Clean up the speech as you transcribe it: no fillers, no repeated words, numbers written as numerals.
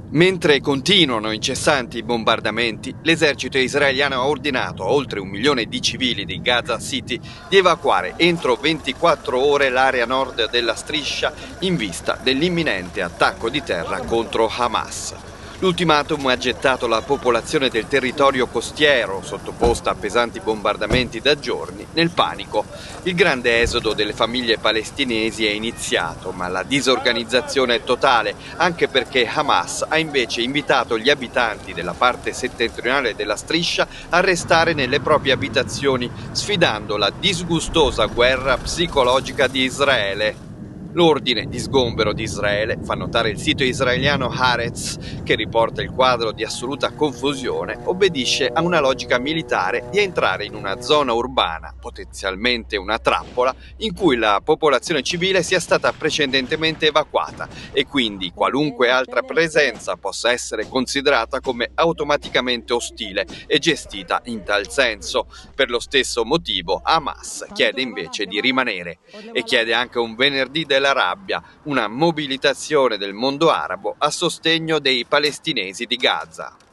Mentre continuano incessanti i bombardamenti, l'esercito israeliano ha ordinato a oltre 1 milione di civili di Gaza City di evacuare entro 24 ore l'area nord della striscia in vista dell'imminente attacco di terra contro Hamas. L'ultimatum ha gettato la popolazione del territorio costiero, sottoposta a pesanti bombardamenti da giorni, nel panico. Il grande esodo delle famiglie palestinesi è iniziato, ma la disorganizzazione è totale, anche perché Hamas ha invece invitato gli abitanti della parte settentrionale della striscia a restare nelle proprie abitazioni, sfidando la disgustosa guerra psicologica di Israele. L'ordine di sgombero di Israele, fa notare il sito israeliano Haaretz, che riporta il quadro di assoluta confusione, obbedisce a una logica militare di entrare in una zona urbana, potenzialmente una trappola, in cui la popolazione civile sia stata precedentemente evacuata e quindi qualunque altra presenza possa essere considerata come automaticamente ostile e gestita in tal senso. Per lo stesso motivo Hamas chiede invece di rimanere e chiede anche un venerdì della rabbia, una mobilitazione del mondo arabo a sostegno dei palestinesi di Gaza.